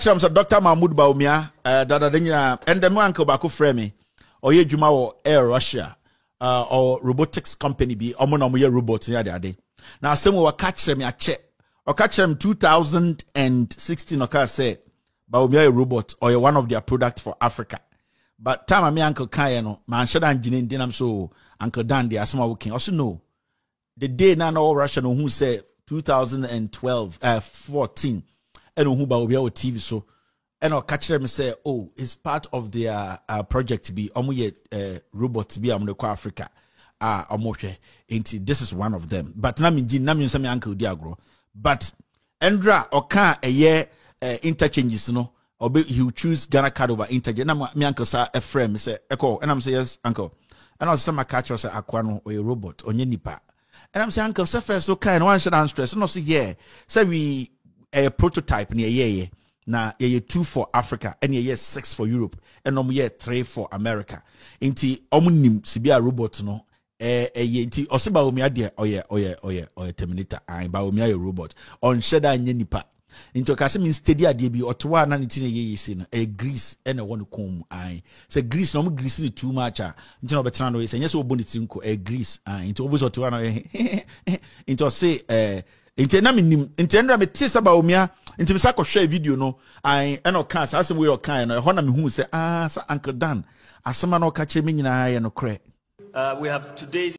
So Dr. Mahmoud Bawumia, and the man uncle Baku Fremi, or ye Juma or Air Russia, or robotics company be omonomoye robots near the day. Now, some will catch them a check, or catch them 2016, or say Bawumia a robot or one of their products for Africa. But time I me Uncle Kayano, man, shut down Jinin, then I'm so Uncle Dan, the Asma working. Also, no, the day now all Russian who say 2012, 14. And who Bawumia TV so and I'll catch them and say, oh, it's part of their project to be robot to be Africa. This is one of them. But Nami Uncle Diagro. But Endra or can a year interchanges, no, or he will choose Ghana card over interchange. My uncle saw a friend say, Echo, and I'm saying, yes, uncle. And I'll say my catcher say Aquano or a robot or Nipa. And I'm saying, Uncle, so first, okay, and one should answer. And I'll say, yeah, say we a prototype near ye na ye 2 for Africa and ye 6 for Europe and ye 3 for America. Inti omunim sibia robot no ye inti osiba Bawumia de oye Terminator and Bawumia a robot on sheda nye nipa. Into kase min steady ade bi otowa na nti ye say no a grease and a one kom ai say grease no grease ni too much a nti no betena no say yes oboniti nko a grease into obo otowa na into say Inte na minim inte ndra me tisa Bawumia inte bisa ko share video no I no can asem we kan no ho na me hu say sa Uncle Dan asema no ka che me nyina ye no kre. We have today